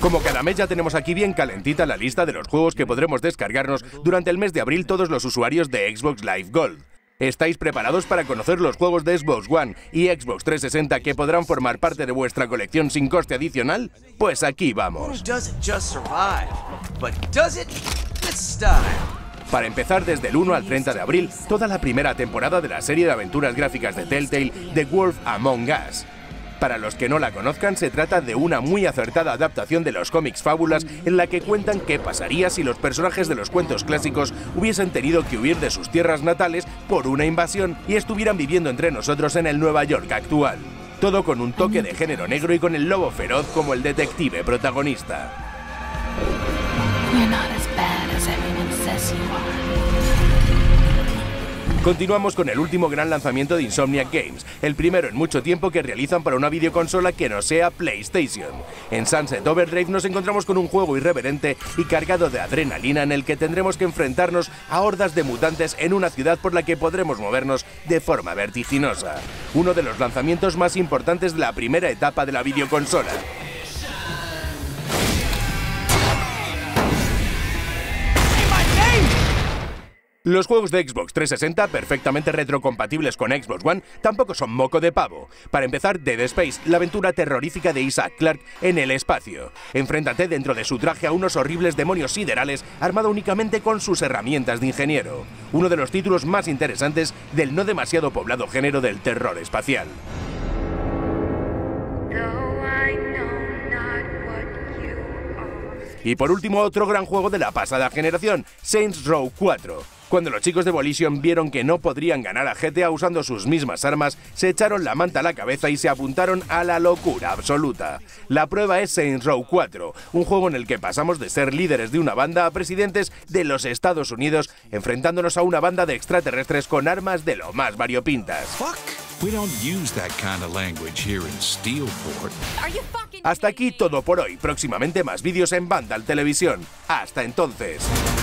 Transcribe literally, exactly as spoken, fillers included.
Como cada mes ya tenemos aquí bien calentita la lista de los juegos que podremos descargarnos durante el mes de abril todos los usuarios de Xbox Live Gold. ¿Estáis preparados para conocer los juegos de Xbox One y Xbox trescientos sesenta que podrán formar parte de vuestra colección sin coste adicional? Pues aquí vamos. Para empezar, desde el uno al treinta de abril, toda la primera temporada de la serie de aventuras gráficas de Telltale, The Wolf Among Us. Para los que no la conozcan, se trata de una muy acertada adaptación de los cómics fábulas en la que cuentan qué pasaría si los personajes de los cuentos clásicos hubiesen tenido que huir de sus tierras natales por una invasión y estuvieran viviendo entre nosotros en el Nueva York actual. Todo con un toque de género negro y con el lobo feroz como el detective protagonista. Continuamos con el último gran lanzamiento de Insomniac Games, el primero en mucho tiempo que realizan para una videoconsola que no sea PlayStation. En Sunset Overdrive nos encontramos con un juego irreverente y cargado de adrenalina en el que tendremos que enfrentarnos a hordas de mutantes en una ciudad por la que podremos movernos de forma vertiginosa. Uno de los lanzamientos más importantes de la primera etapa de la videoconsola. Los juegos de Xbox trescientos sesenta, perfectamente retrocompatibles con Xbox One, tampoco son moco de pavo. Para empezar, Dead Space, la aventura terrorífica de Isaac Clarke en el espacio. Enfréntate dentro de su traje a unos horribles demonios siderales, armado únicamente con sus herramientas de ingeniero. Uno de los títulos más interesantes del no demasiado poblado género del terror espacial. Y por último, otro gran juego de la pasada generación, Saints Row cuatro. Cuando los chicos de Volition vieron que no podrían ganar a G T A usando sus mismas armas, se echaron la manta a la cabeza y se apuntaron a la locura absoluta. La prueba es Saints Row cuatro, un juego en el que pasamos de ser líderes de una banda a presidentes de los Estados Unidos, enfrentándonos a una banda de extraterrestres con armas de lo más variopintas. Hasta aquí todo por hoy. Próximamente más vídeos en Vandal Televisión. Hasta entonces.